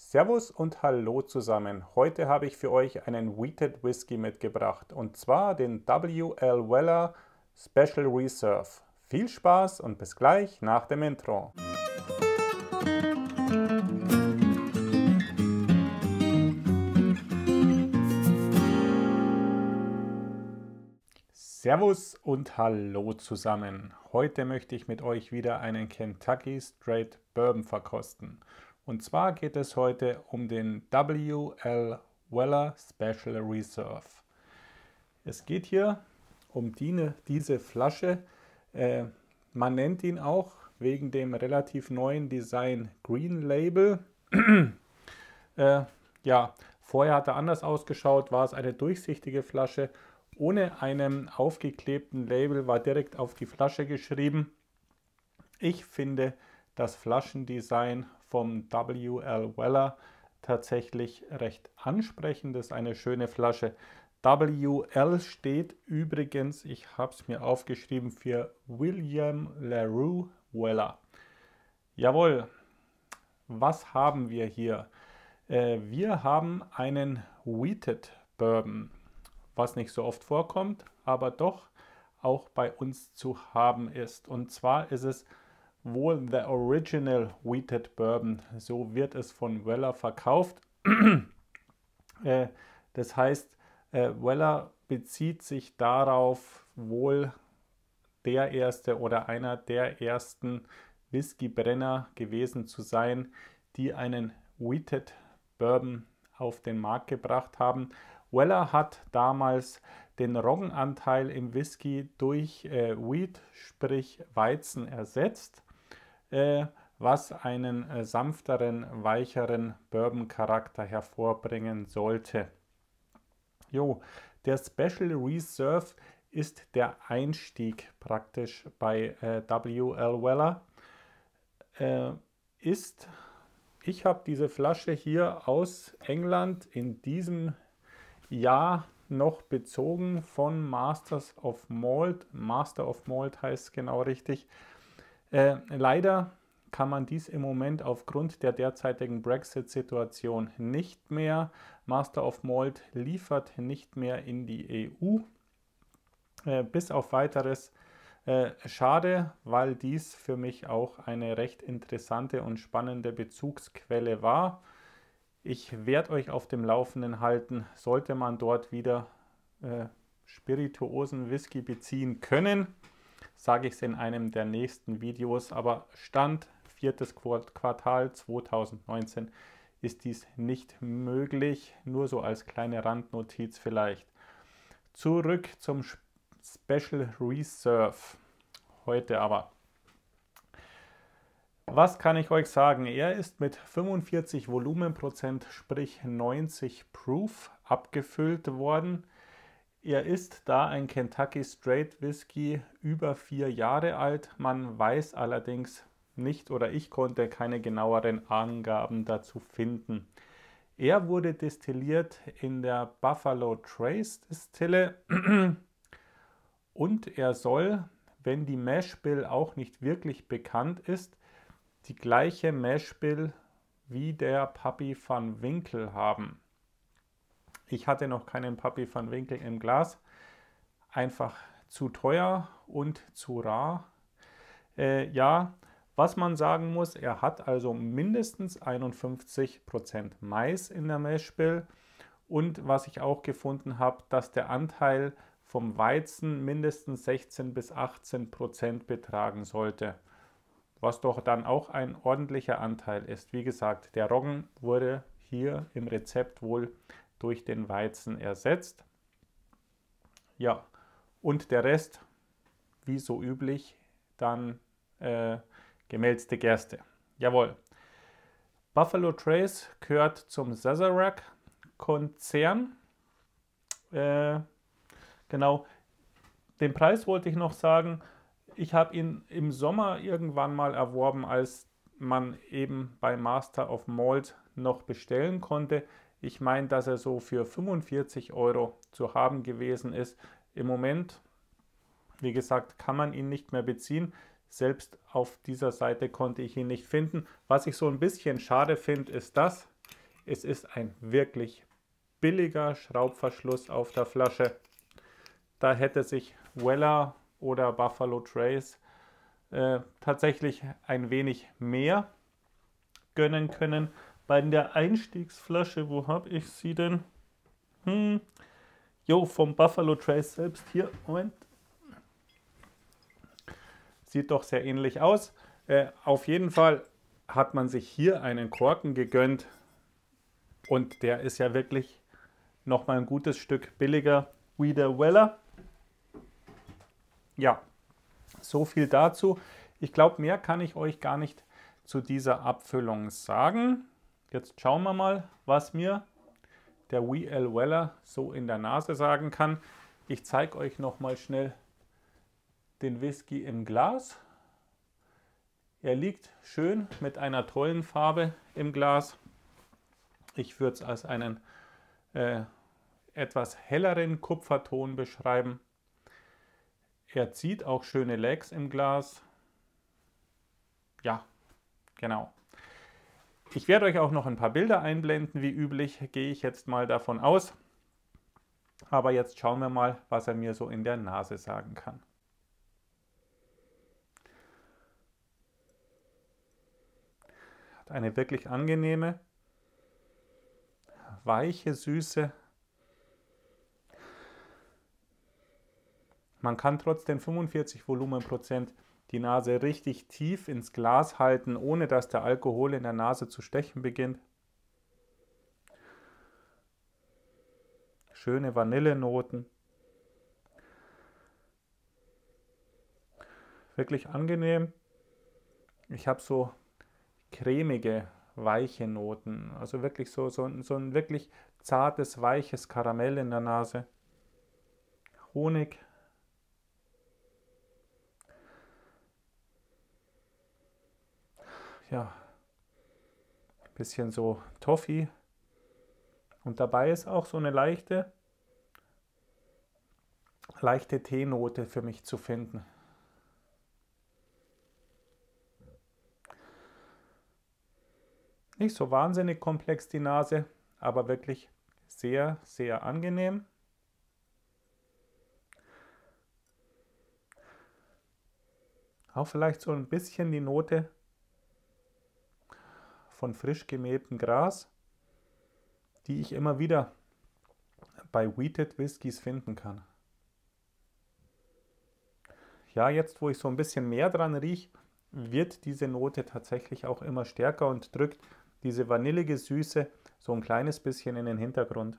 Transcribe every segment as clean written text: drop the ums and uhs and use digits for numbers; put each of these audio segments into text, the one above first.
Servus und hallo zusammen. Heute habe ich für euch einen Wheated Whisky mitgebracht und zwar den W.L. Weller Special Reserve. Viel Spaß und bis gleich nach dem Intro. Servus und hallo zusammen. Heute möchte ich mit euch wieder einen Kentucky Straight Bourbon verkosten. Und zwar geht es heute um den W.L. Weller Special Reserve. Es geht hier um diese Flasche. Man nennt ihn auch wegen dem relativ neuen Design Green Label. Vorher hat er anders ausgeschaut, war es eine durchsichtige Flasche. Ohne einen aufgeklebten Label, war direkt auf die Flasche geschrieben. Ich finde das Flaschendesign vom W.L. Weller tatsächlich recht ansprechend. Das ist eine schöne Flasche. W.L. steht übrigens, ich habe es mir aufgeschrieben, für William LaRue Weller. Jawohl, was haben wir hier? Wir haben einen Wheated Bourbon, was nicht so oft vorkommt, aber doch auch bei uns zu haben ist. Und zwar ist es wohl the Original Wheated Bourbon, so wird es von Weller verkauft. Das heißt, Weller bezieht sich darauf, wohl der erste oder einer der ersten Whiskybrenner gewesen zu sein, die einen Wheated Bourbon auf den Markt gebracht haben. Weller hat damals den Roggenanteil im Whisky durch Wheat, sprich Weizen, ersetzt, was einen sanfteren, weicheren Bourbon-Charakter hervorbringen sollte. Der Special Reserve ist der Einstieg praktisch bei W.L. Weller. Ich habe diese Flasche hier aus England in diesem Jahr noch bezogen von Masters of Malt. Master of Malt heißt es genau richtig. Leider kann man dies im Moment aufgrund der derzeitigen Brexit-Situation nicht mehr. Master of Malt liefert nicht mehr in die EU. Bis auf weiteres. Schade, weil dies für mich auch eine recht interessante und spannende Bezugsquelle war. Ich werde euch auf dem Laufenden halten, sollte man dort wieder spirituosen Whisky beziehen können, sage ich es in einem der nächsten Videos, aber Stand 4. Quartal 2019 ist dies nicht möglich, nur so als kleine Randnotiz vielleicht. Zurück zum Special Reserve heute aber. Was kann ich euch sagen? Er ist mit 45 Volumenprozent, sprich 90 Proof, abgefüllt worden. Er ist, da ein Kentucky Straight Whisky, über 4 Jahre alt. Man weiß allerdings nicht, oder ich konnte keine genaueren Angaben dazu finden. Er wurde destilliert in der Buffalo Trace Distille und er soll, wenn die Mash Bill auch nicht wirklich bekannt ist, die gleiche Mash Bill wie der Pappy van Winkle haben. Ich hatte noch keinen Pappy van Winkle im Glas, einfach zu teuer und zu rar. Was man sagen muss, er hat also mindestens 51% Mais in der Mash Bill und was ich auch gefunden habe, dass der Anteil vom Weizen mindestens 16 bis 18% betragen sollte, was doch dann auch ein ordentlicher Anteil ist. Wie gesagt, der Roggen wurde hier im Rezept wohl durch den Weizen ersetzt. Ja, und der Rest, wie so üblich, dann gemälzte Gerste. Jawohl. Buffalo Trace gehört zum Sazerac-Konzern. Genau, den Preis wollte ich noch sagen. Ich habe ihn im Sommer irgendwann mal erworben, als man eben bei Master of Malt noch bestellen konnte. Ich meine, dass er so für 45 € zu haben gewesen ist. Im Moment, wie gesagt, kann man ihn nicht mehr beziehen. Selbst auf dieser Seite konnte ich ihn nicht finden. Was ich so ein bisschen schade finde, ist das. Es ist ein wirklich billiger Schraubverschluss auf der Flasche. Da hätte sich Weller oder Buffalo Trace tatsächlich ein wenig mehr gönnen können. Bei der Einstiegsflasche, wo habe ich sie denn? Vom Buffalo Trace selbst hier. Moment. Sieht doch sehr ähnlich aus. Auf jeden Fall hat man sich hier einen Korken gegönnt und der ist ja wirklich nochmal ein gutes Stück billiger wie der Weller. Ja, so viel dazu. Ich glaube, mehr kann ich euch gar nicht zu dieser Abfüllung sagen. Jetzt schauen wir mal, was mir der WL Weller so in der Nase sagen kann. Ich zeige euch noch mal schnell den Whisky im Glas. Er liegt schön mit einer tollen Farbe im Glas. Ich würde es als einen etwas helleren Kupferton beschreiben. Er zieht auch schöne Legs im Glas. Ja, genau. Ich werde euch auch noch ein paar Bilder einblenden, wie üblich, gehe ich jetzt mal davon aus. Aber jetzt schauen wir mal, was er mir so in der Nase sagen kann. Hat eine wirklich angenehme, weiche Süße. Man kann trotz den 45 Volumenprozent die Nase richtig tief ins Glas halten, ohne dass der Alkohol in der Nase zu stechen beginnt. Schöne Vanillenoten. Wirklich angenehm. Ich habe so cremige, weiche Noten. Also wirklich so ein wirklich zartes, weiches Karamell in der Nase. Honig. Ja, ein bisschen so Toffee. Und dabei ist auch so eine leichte Teenote für mich zu finden. Nicht so wahnsinnig komplex die Nase, aber wirklich sehr, sehr angenehm. Auch vielleicht so ein bisschen die Note von frisch gemähtem Gras, die ich immer wieder bei Wheated Whiskys finden kann. Ja, jetzt wo ich so ein bisschen mehr dran rieche, wird diese Note tatsächlich auch immer stärker und drückt diese vanillige Süße so ein kleines bisschen in den Hintergrund.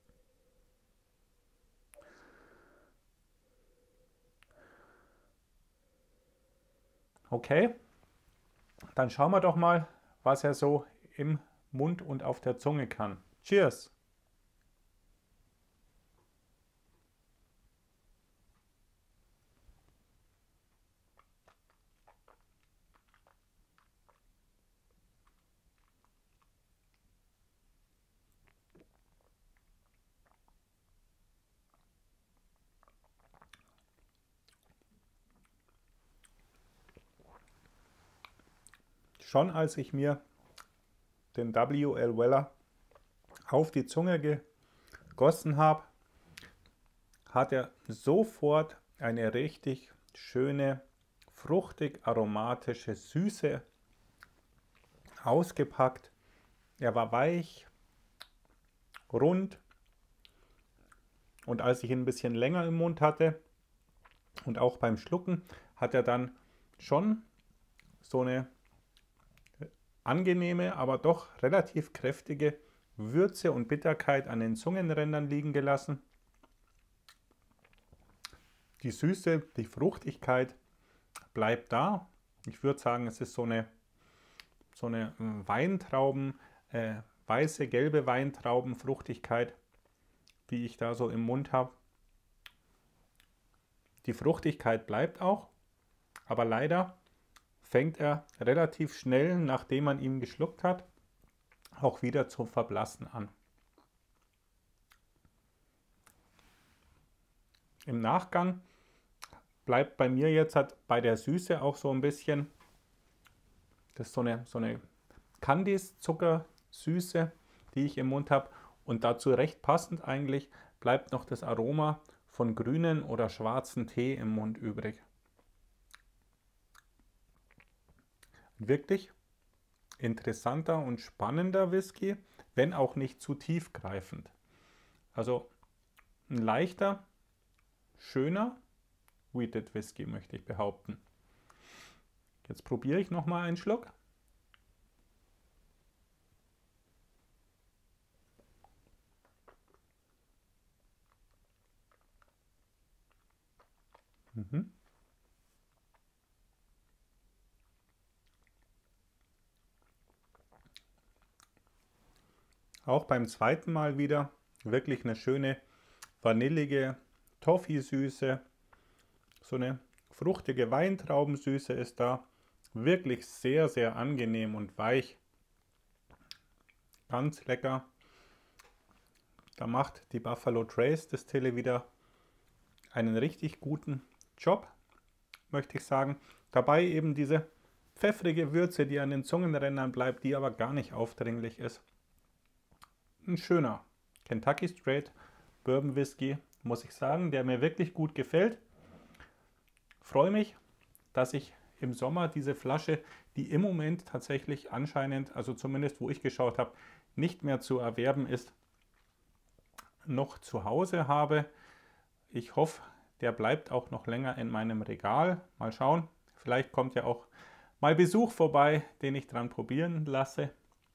Okay, dann schauen wir doch mal, was er so im Mund und auf der Zunge kann. Cheers! Schon als ich mir den WL Weller auf die Zunge gegossen habe, hat er sofort eine richtig schöne, fruchtig aromatische Süße ausgepackt. Er war weich, rund und als ich ihn ein bisschen länger im Mund hatte und auch beim Schlucken, hat er dann schon so eine angenehme, aber doch relativ kräftige Würze und Bitterkeit an den Zungenrändern liegen gelassen. Die Süße, die Fruchtigkeit bleibt da. Ich würde sagen, es ist so eine Weintrauben, weiße, gelbe Weintraubenfruchtigkeit, die ich da so im Mund habe. Die Fruchtigkeit bleibt auch, aber leider fängt er relativ schnell, nachdem man ihn geschluckt hat, auch wieder zu verblassen an. Im Nachgang bleibt bei mir jetzt bei der Süße auch so ein bisschen, das ist so eine Candice-Zuckersüße, die ich im Mund habe. Und dazu recht passend eigentlich bleibt noch das Aroma von grünen oder schwarzen Tee im Mund übrig. Wirklich interessanter und spannender Whisky, wenn auch nicht zu tiefgreifend. Also ein leichter, schöner Wheated Whisky, möchte ich behaupten. Jetzt probiere ich nochmal einen Schluck. Auch beim zweiten Mal wieder wirklich eine schöne vanillige Toffee-Süße. So eine fruchtige Weintraubensüße ist da. Wirklich sehr, sehr angenehm und weich. Ganz lecker. Da macht die Buffalo Trace Distille wieder einen richtig guten Job, möchte ich sagen. Dabei eben diese pfeffrige Würze, die an den Zungenrändern bleibt, die aber gar nicht aufdringlich ist. Ein schöner Kentucky Straight Bourbon Whisky, muss ich sagen, der mir wirklich gut gefällt. Freue mich, dass ich im Sommer diese Flasche, die im Moment tatsächlich anscheinend, also zumindest wo ich geschaut habe, nicht mehr zu erwerben ist, noch zu Hause habe. Ich hoffe, der bleibt auch noch länger in meinem Regal. Mal schauen, vielleicht kommt ja auch mal Besuch vorbei, den ich dran probieren lasse.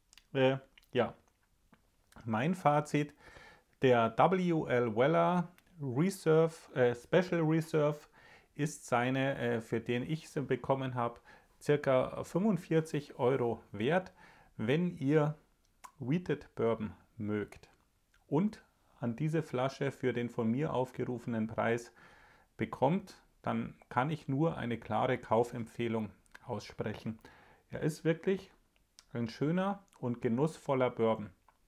Ja, mein Fazit, der W.L. Weller Reserve, Special Reserve ist seine, für den ich sie bekommen habe, circa 45 € wert, wenn ihr Wheated Bourbon mögt und an diese Flasche für den von mir aufgerufenen Preis bekommt, dann kann ich nur eine klare Kaufempfehlung aussprechen. Er ist wirklich ein schöner und genussvoller Bourbon.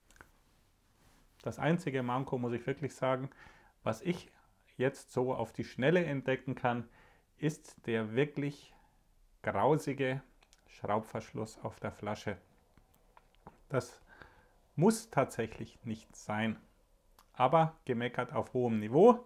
Das einzige Manko, muss ich wirklich sagen, was ich jetzt so auf die Schnelle entdecken kann, ist der wirklich grausige Schraubverschluss auf der Flasche. Das muss tatsächlich nicht sein, aber gemeckert auf hohem Niveau.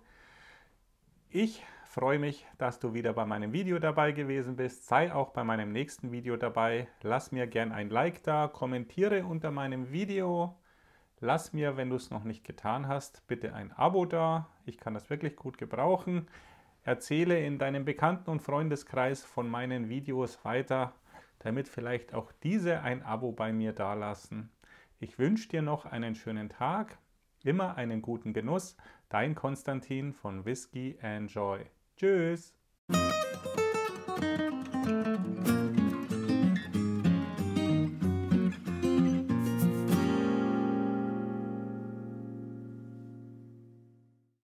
Ich freue mich, dass du wieder bei meinem Video dabei gewesen bist. Sei auch bei meinem nächsten Video dabei. Lass mir gern ein Like da, kommentiere unter meinem Video. Lass mir, wenn du es noch nicht getan hast, bitte ein Abo da. Ich kann das wirklich gut gebrauchen. Erzähle in deinem Bekannten- und Freundeskreis von meinen Videos weiter, damit vielleicht auch diese ein Abo bei mir dalassen. Ich wünsche dir noch einen schönen Tag, immer einen guten Genuss. Dein Konstantin von Whisky and Joy. Tschüss!